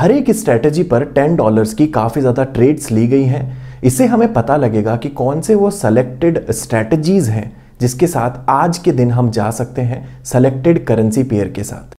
हर एक स्ट्रैटेजी पर $10 की काफ़ी ज़्यादा ट्रेड्स ली गई हैं। इससे हमें पता लगेगा कि कौन से वो सेलेक्टेड स्ट्रैटेजीज हैं जिसके साथ आज के दिन हम जा सकते हैं सेलेक्टेड करेंसी पेयर के साथ।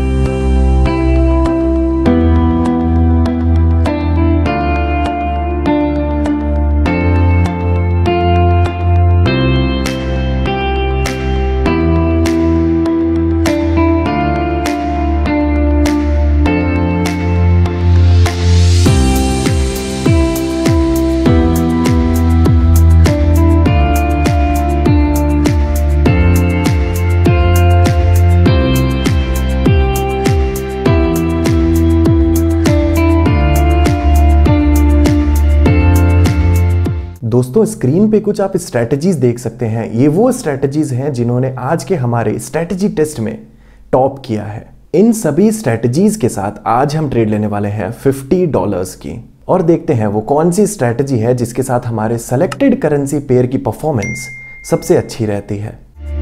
दोस्तों स्क्रीन पे कुछ आप स्ट्रैटेजीज देख सकते हैं। ये वो स्ट्रैटेजीज हैं जिन्होंने आज के हमारे स्ट्रैटेजी टेस्ट में टॉप किया है। इन सभी स्ट्रैटेजीज के साथ आज हम ट्रेड लेने वाले हैं $50 की, और देखते हैं वो कौन सी स्ट्रैटेजी है जिसके साथ हमारे सेलेक्टेड करेंसी पेयर की परफॉर्मेंस सबसे अच्छी रहती है।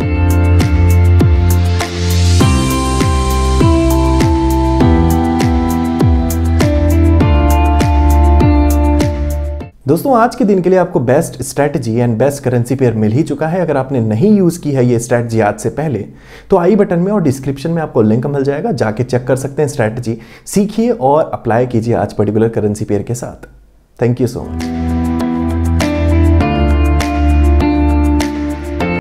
दोस्तों आज के दिन के लिए आपको best strategy and best currency pair मिल ही चुका है। अगर आपने नहीं यूज की है ये स्ट्रैटेजी आज से पहले तो आई बटन में और डिस्क्रिप्शन में आपको लिंक मिल जाएगा, जाके चेक कर सकते हैं स्ट्रैटेजी, सीखिए और अप्लाई कीजिए आज पर्टिकुलर करेंसी पेयर के साथ। Thank you so much.